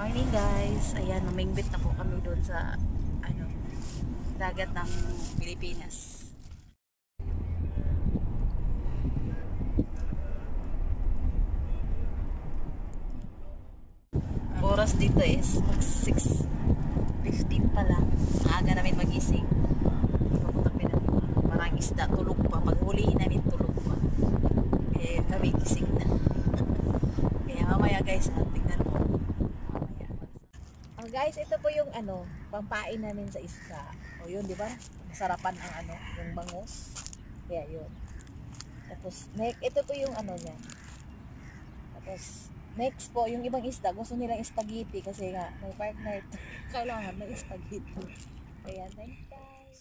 Morning guys, ayan, namingbit na po kami doon sa dagat ng Pilipinas. Oras dito is mag 6:15 pa lang. Maaga namin magising. Papunta kami ng parang isda, tulog pa. Paghulihin namin tulog pa. Eh kami gising na. Kaya mamaya guys, tingnan mo. Mamaya. Guys, ito po yung pampain namin sa isda. O yun, di ba? Masarapan ang yung bangus. Kaya yun. Tapos ito po yung niya. Tapos next po, yung ibang isda, gusto nilang spaghetti kasi nga, may partner, kailangan may spaghetti. Kaya, thanks guys.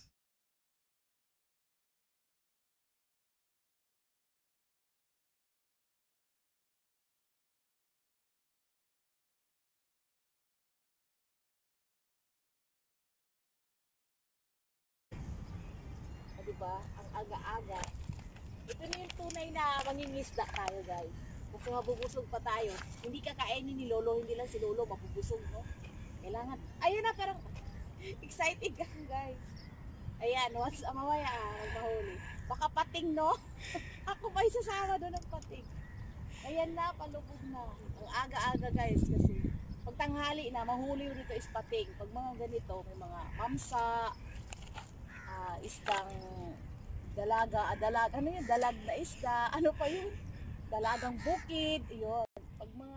Diba? Ang aga-aga. Ito na yung tunay na mangingisda tayo guys. Kasi mabubusog pa tayo. Hindi kakainin ni Lolo, hindi lang si Lolo mabubusog, no? Kailangan, ayun na, parang excited ka guys. Ayan, once mamaya magmahuli. Baka pating, no? Ako pa isasama doon ng pating. Ayan na, palubog na. Ang aga-aga guys kasi pag tanghali na, mahuli dito is pating. Pag mga ganito, may mga mamsa, isdang dalaga, ano yun? Dalag na isda, ano pa yun? Dalagang bukid, yun. Pag mga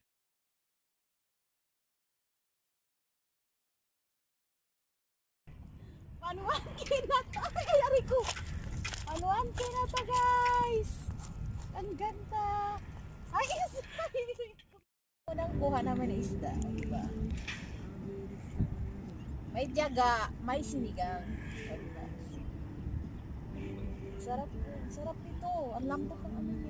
panuan kinata, ay ari ko. Panuan kinata guys. Ang ganda. Ay, unang kuha naman ng isda, diba? May tiyaga, may sinigang. Sarap, sarap ito. Ang lambot ng niya.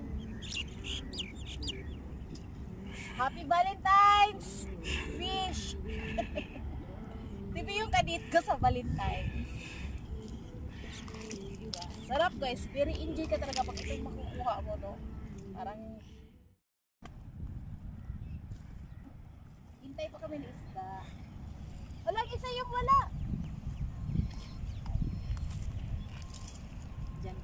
Happy Valentine's! Fish! Diba yung kadit ko sa Valentine's? Diba? Sarap guys. Very enjoy ka talaga pag ito makukuha mo, no? Parang hintay pa kami ng isda. Walang isa yung wala. Diyan.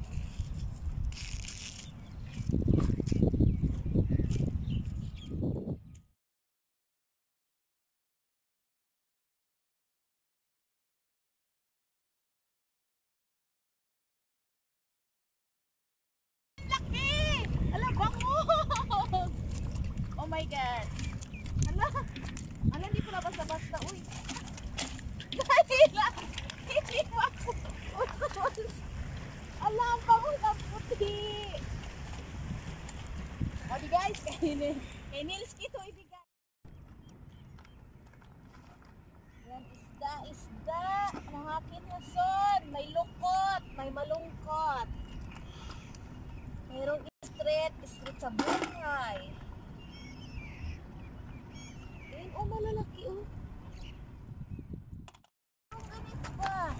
Laki! Alam, bangus! Oh my God! Alam, hindi ko na basta-basta. Uy! Dahil lang! Hindi mo ako! Alam, bangus na puti! O di guys, kay Nils kito ibigay. Yan, isda! Ang akin hason! May lukot! May malungkot! Mayroong street sa buhay. Ayun, oh, malalaki, oh. Ang ganito ba?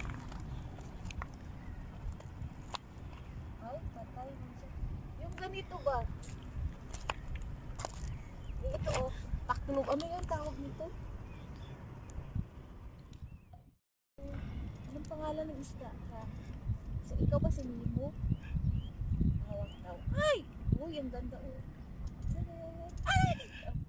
Ay, patay. Yung ganito ba? Ito, oh. Taklog. Ano yung tawag nito? Anong pangalan ng isda? Ha? So, ikaw ba si Nemo? Hawak daw. Ay! Uy, ang ganda, oh. Ay!